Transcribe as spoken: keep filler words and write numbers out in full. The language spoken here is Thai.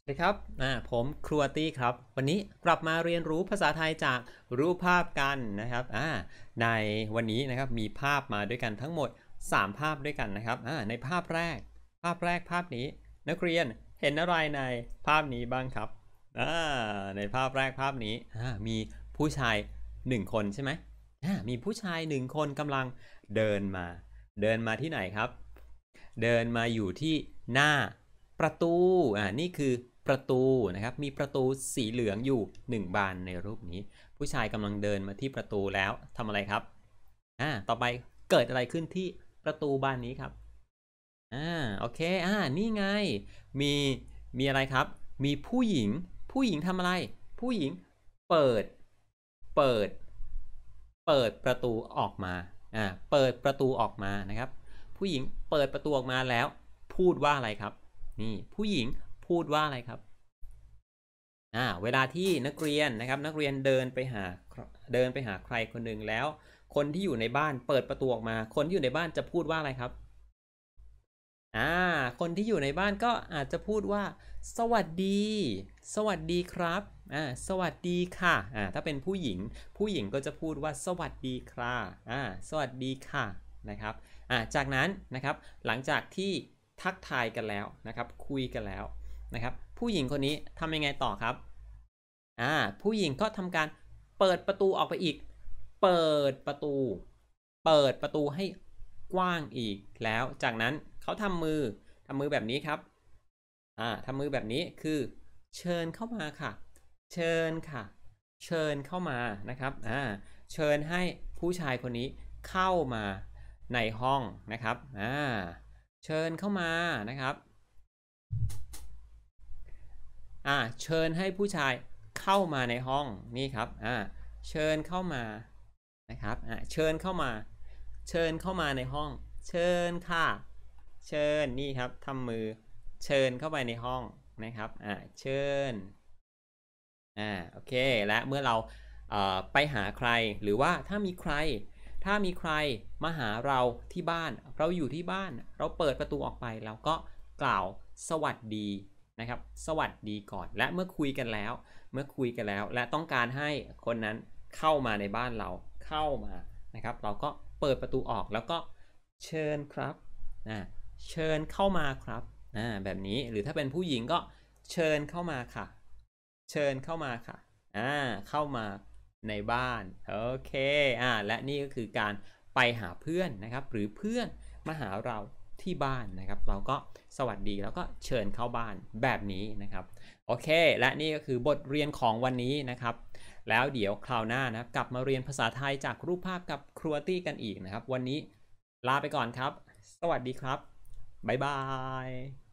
สวัสดีครับอ่าผมครัวตี้ครับวันนี้กลับมาเรียนรู้ภาษาไทยจากรูปภาพกันนะครับอ่าในวันนี้นะครับมีภาพมาด้วยกันทั้งหมดสามภาพด้วยกันนะครับอ่าในภาพแรกภาพแรกภาพนี้นักเรียนเห็นอะไรในภาพนี้บ้างครับอ่าในภาพแรกภาพนี้อ่ามีผู้ชายหนึ่งคนใช่ไหมอ่ามีผู้ชายหนึ่งคนกำลังเดินมาเดินมาที่ไหนครับเดินมาอยู่ที่หน้าประตูอ่านี่คือประตูนะครับมีประตูสีเหลืองอยู่หนึ่งบานในรูปนี้ผู้ชายกำลังเดินมาที่ประตูแล้วทำอะไรครับอ่าต่อไปเกิดอะไรขึ้นที่ประตูบานนี้ครับอ่าโอเคอ่านี่ไงมีมีอะไรครับมีผู้หญิงผู้หญิงทำอะไรผู้หญิงเปิดเปิดเปิดประตูออกมาอ่าเปิดประตูออกมานะครับผู้หญิงเปิดประตูออกมาแล้วพูดว่าอะไรครับนี่ผู้หญิงพูดว่าอะไรครับอ่าเวลาที่นักเรียนนะครับนักเรียนเดินไปหาเดินไปหาใครคนหนึ่งแล้วคนที่อยู่ในบ้านเปิดประตูออกมาคนที่อยู่ในบ้านจะพูดว่าอะไรครับอ่าคนที่อยู่ในบ้านก็อาจจะพูดว่าสวัสดีสวัสดีครับอ่าสวัสดีค่ะอ่าถ้าเป็นผู้หญิงผู้หญิงก็จะพูดว่าสวัสดีค่ะอ่าสวัสดีค่ะนะครับอ่าจากนั้นนะครับหลังจากที่ทักทายกันแล้วนะครับคุยกันแล้วนะครับผู้หญิงคนนี้ทำยังไงต่อครับอ่าผู้หญิงก็ทำการเปิดประตูออกไปอีกเปิดประตูเปิดประตูให้กว้างอีกแล้วจากนั้นเขาทำมือทำมือแบบนี้ครับอ่าทำมือแบบนี้คือเชิญเข้ามาค่ะเชิญค่ะเชิญเข้ามานะครับอ่าเชิญให้ผู้ชายคนนี้เข้ามาในห้องนะครับอ่าเชิญเข้ามานะครับ อ่าเชิญให้ผู้ชายเข้ามาในห้องนี่ครับอ่าเชิญเข้ามานะครับอ่าเชิญเข้ามาเชิญเข้ามาในห้องเชิญค่ะเชิญนี่ครับทำมือเชิญเข้าไปในห้องนะครับอ่าเชิญอ่าโอเคและเมื่อเราเอ่อไปหาใครหรือว่าถ้ามีใครถ้ามีใครมาหาเราที่บ้านเราอยู่ที่บ้านเราเปิดประตูออกไปเราก็กล่าวสวัสดีนะครับสวัสดีก่อนและเมื่อคุยกันแล้วเมื่อคุยกันแล้วและต้องการให้คนนั้นเข้ามาในบ้านเราเข้ามานะครับเราก็เปิดประตูออกแล้วก็เชิญครับนะเชิญเข้ามาครับอ่าแบบนี้หรือถ้าเป็นผู้หญิงก็เชิญเข้ามาค่ะเชิญเข้ามาค่ะอ่าเข้ามาในบ้านโอเคอ่าและนี่ก็คือการไปหาเพื่อนนะครับหรือเพื่อนมาหาเราที่บ้านนะครับเราก็สวัสดีแล้วก็เชิญเข้าบ้านแบบนี้นะครับโอเคและนี่ก็คือบทเรียนของวันนี้นะครับแล้วเดี๋ยวคราวหน้านะกลับมาเรียนภาษาไทยจากรูปภาพกับครัวตี้กันอีกนะครับวันนี้ลาไปก่อนครับสวัสดีครับบ๊ายบาย